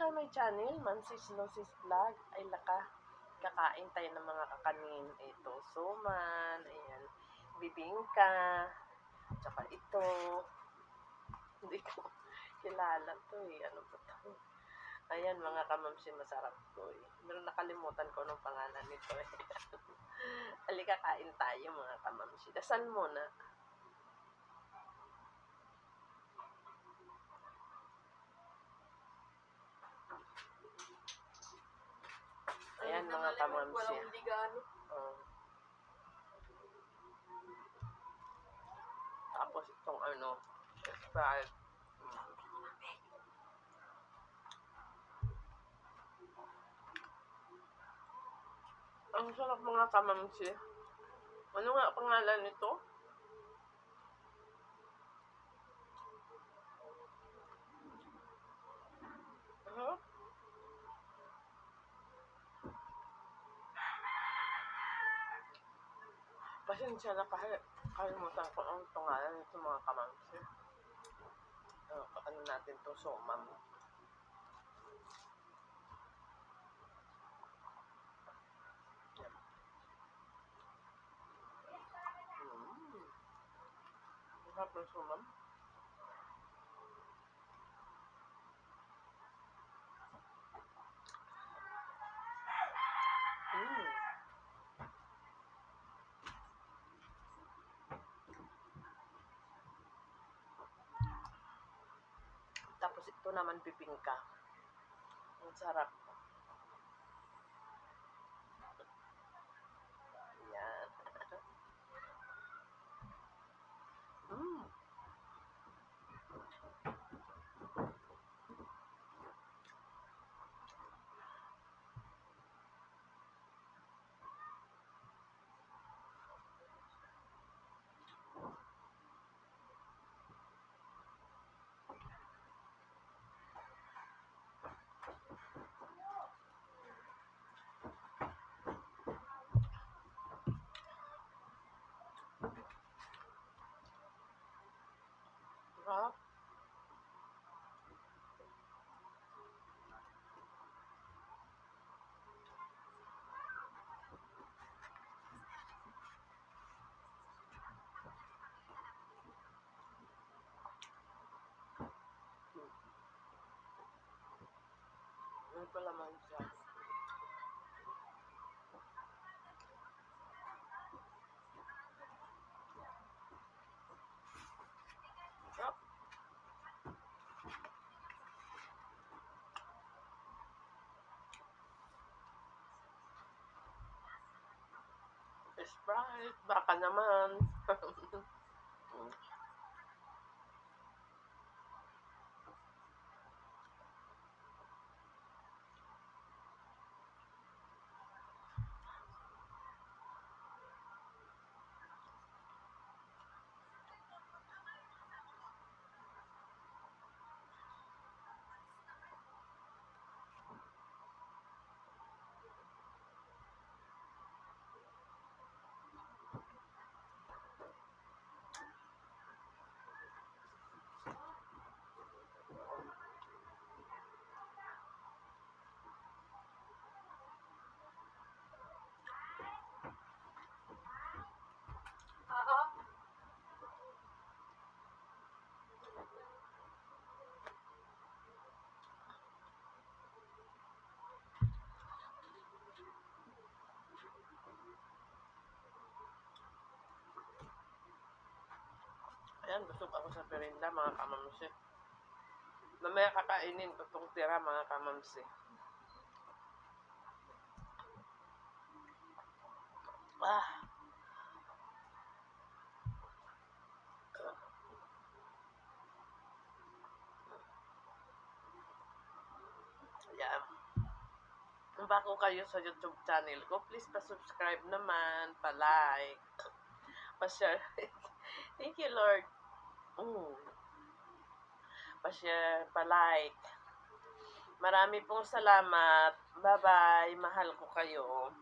kay my channel, Mamsis Lucy's Vlog. Ay laka, kakain tayo ng mga kakanin. Ito, suman, ayan, bibingka, tsaka ito. Hindi ko kilala to eh. Ano ba to? Ayan mga kamamsi, masarap to eh. Pero nakalimutan ko nung pangalan nito eh. Halika, kain tayo mga kamamsi. Dasal muna. Ayan mga kamamsi. Walang ligano. Tapos itong ano, Sprite. Ang sarap mga kamamsi. Ano nga pangalan nito? Pasensya na kahit kalimutan ko ang pangalan nito mga kamamsi. Ano natin to, sumam. Sarap ng sumam. Tapos ito naman bibingka. Ang sarap. Yan. Sarap. May palaman siya. Sarap. Sprite, baka naman. Ayan, busog ako sa perinda mga kamamsi. Mamaya kakainin ko itong tira mga kamamsi. Ayan. Kung bago kayo sa YouTube channel ko, please pa-subscribe naman, pa-like, pa-share. Thank you, Lord. Pa-share, pa-like. Marami pong salamat. Bye-bye. Mahal ko kayo.